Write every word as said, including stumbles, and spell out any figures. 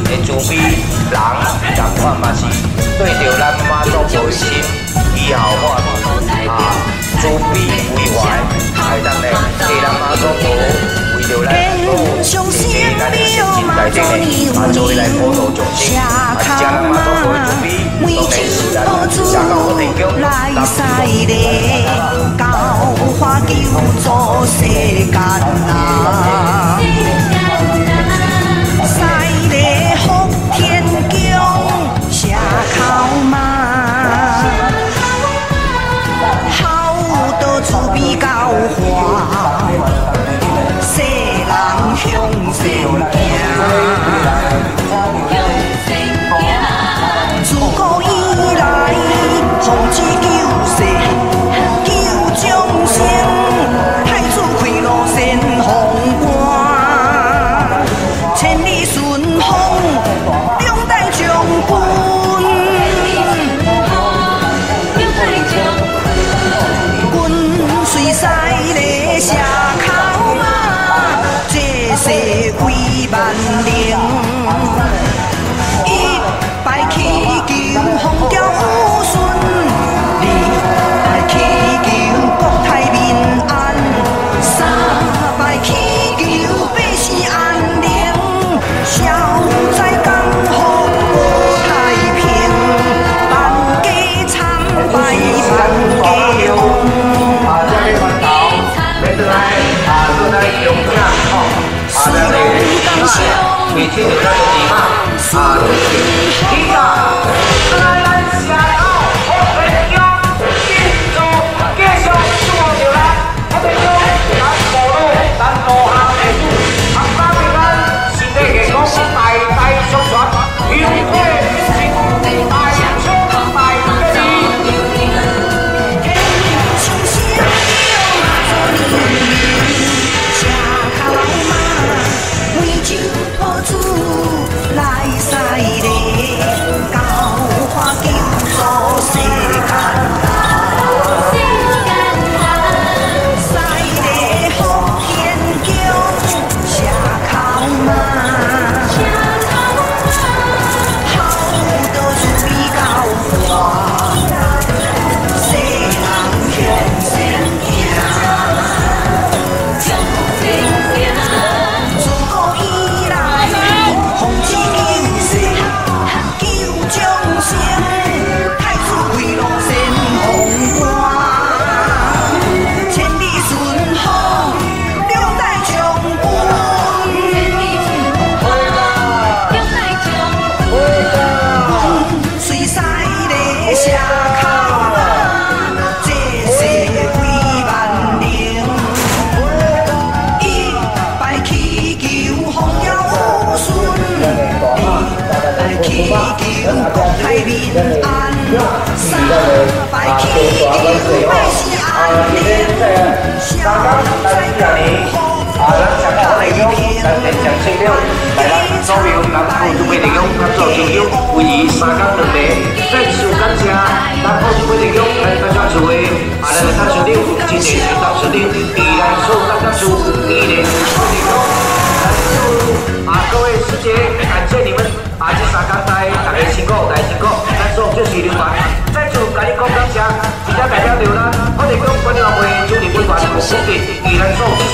的慈悲人，同款嘛是对着咱妈祖菩心，以后我啊慈悲为怀，会当咧替咱妈祖菩为着咱所有谢谢咱的心情内底咧，啊做来普度众生，啊是将咱妈祖菩的慈悲，当然是咱下到我地宫，来西咧，教化救助世间人。 西咧福天宫社口嘛，好多慈悲教化，世人向前行。自古以来，奉旨救世，救众生，太子开路先锋官。 千里顺风，两代将军。阮虽西咧社口嘛，这世为万灵。一拜祈求风调雨顺，二拜祈求国泰民安，三拜祈求百姓安宁。 消灾降福保太平，万家昌败万家旺。啊，这个馒头，别得来，啊，都在用啥？哦，啊，这个啊，每天有那个地嘛，啊，听啊，来来下口，我们要记住，继续做着来，我们要咱步路，咱路行的路，合家平安。 健康代代相传，永远是大昌大吉。天上星做社口嘛，为救土主来西咧，教化救助世间人。 太平安，三拜祈求百姓安宁，消灾降福，太平。咱天降清了，来咱所有咱普通的地方，合作救救，为伊三工两地，再次感谢咱普通的地方来大家聚会，啊，咱的大兄弟，今年是大兄弟，依然所大家祝一年好地方。啊，各位师姐，感谢你们。 啊！这三工代大家辛苦，大家辛苦，咱所就是流传。再次甲你讲感谢，真正代表着咱我哋讲关于会主任委员吴福建，依然所支